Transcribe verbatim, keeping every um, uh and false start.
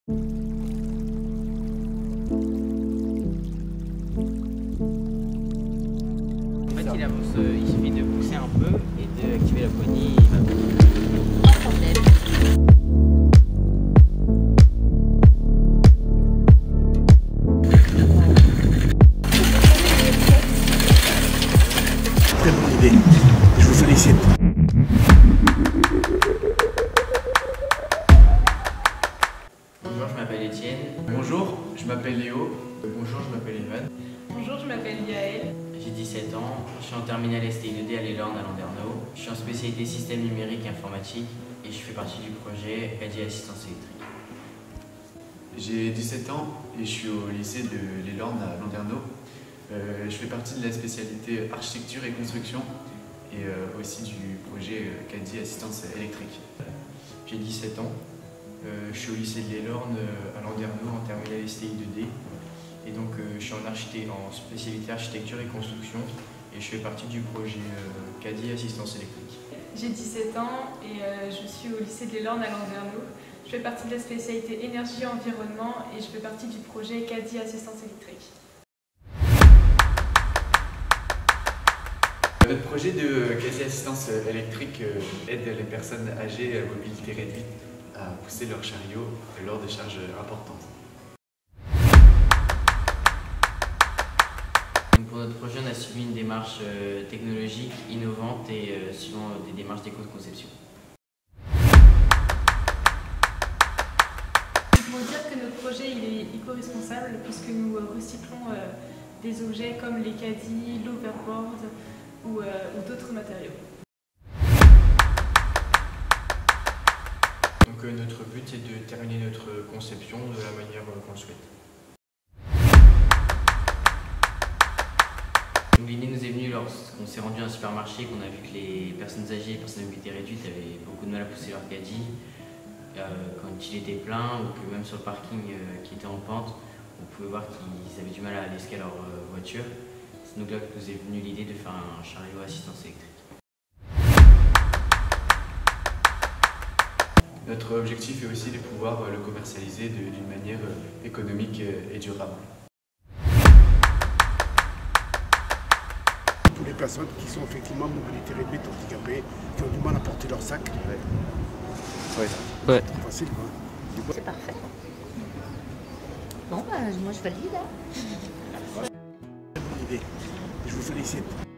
En fait, il avance, euh, il suffit de pousser un peu et d'activer la poignée, il va Pas de problème. Très bonne idée. Je vous félicite. Bonjour, je m'appelle Étienne. Bonjour, je m'appelle Léo. Bonjour, je m'appelle Evan. Bonjour, je m'appelle Yael. J'ai dix-sept ans, je suis en terminale S T I deux D à l'Elorn à Landerneau. Je suis en spécialité système numérique et informatique et je fais partie du projet C A D I Assistance électrique. J'ai dix-sept ans et je suis au lycée de l'Elorn à Landerneau. Euh, je fais partie de la spécialité architecture et construction et euh, aussi du projet C A D I Assistance électrique. J'ai dix-sept ans, euh, je suis au lycée de l'Elorn euh, à Landerneau en terminale S T I deux D et donc euh, je suis en, architecte, en spécialité architecture et construction et je fais partie du projet euh, C A D I Assistance électrique. J'ai dix-sept ans et euh, je suis au lycée de l'Elorn à Landerneau. Je fais partie de la spécialité énergie et environnement et je fais partie du projet C A D I Assistance électrique. Notre projet de C A D I Assistance électrique aide les personnes âgées à mobilité réduite à pousser leur chariot lors de charges importantes. Donc pour notre projet, on a suivi une démarche euh, technologique, innovante et euh, suivant des démarches d'éco-conception. Il faut dire que notre projet il est éco-responsable puisque nous euh, recyclons euh, des objets comme les caddies, l'overboard ou, euh, ou d'autres matériaux. Donc euh, notre but c'est de terminer notre conception de la manière euh, qu'on le souhaite. L'idée nous est venue lorsqu'on s'est rendu à un supermarché, qu'on a vu que les personnes âgées et les personnes à mobilité réduite avaient beaucoup de mal à pousser leur caddie euh, quand il était plein ou que même sur le parking euh, qui était en pente, on pouvait voir qu'ils avaient du mal à aller jusqu'à leur euh, voiture. C'est donc là que nous est venue l'idée de faire un chariot à assistance électrique. Notre objectif est aussi de pouvoir le commercialiser d'une manière économique et durable. Pour les personnes qui sont effectivement mobilité réduite, handicapées, qui ont du mal à porter leur sac. Ouais. Ouais. C'est facile quoi. C'est parfait. Bon, bah, moi je valide. Hein. Très bonne idée. Je vous félicite.